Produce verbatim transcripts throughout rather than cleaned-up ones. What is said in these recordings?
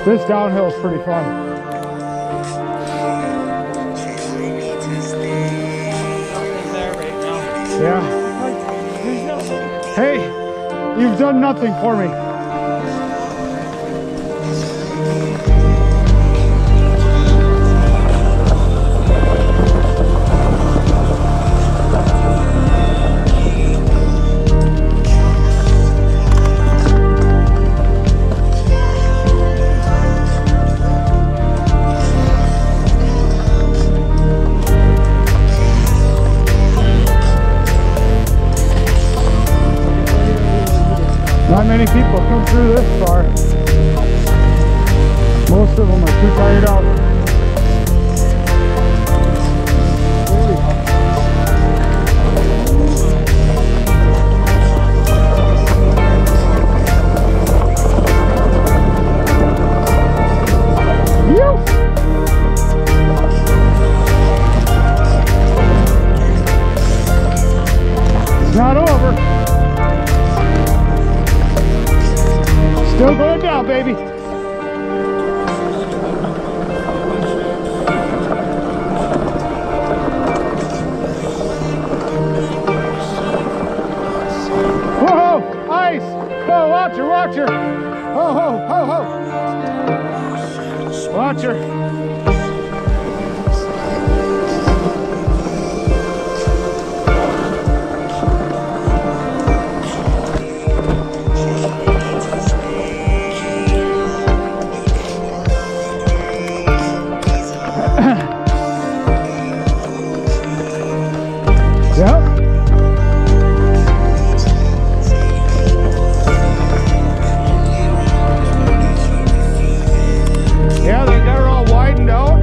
This downhill is pretty fun. Yeah. Hey, you've done nothing for me. Not many people come through this far. Most of them are too tired out. It's not over. Still going down, baby. Whoa, ice! Oh, watch her, watch her. Ho, ho, ho, ho. Watch her. Yep. Yeah, they got her all widened out.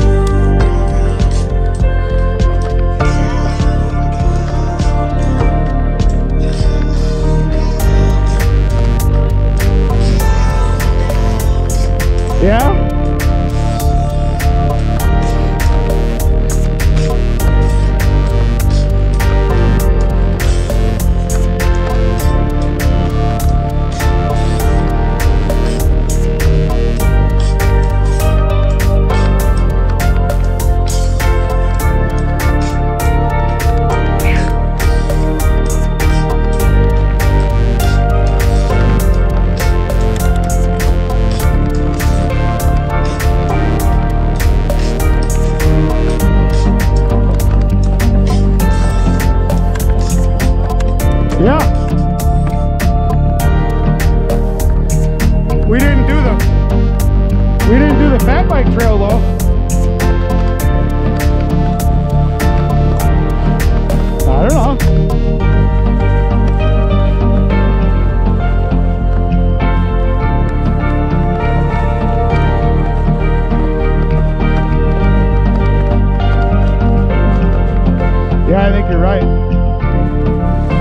Yeah. Yeah. We didn't do the we didn't do the fat bike trail though. I don't know. Yeah, I think you're right.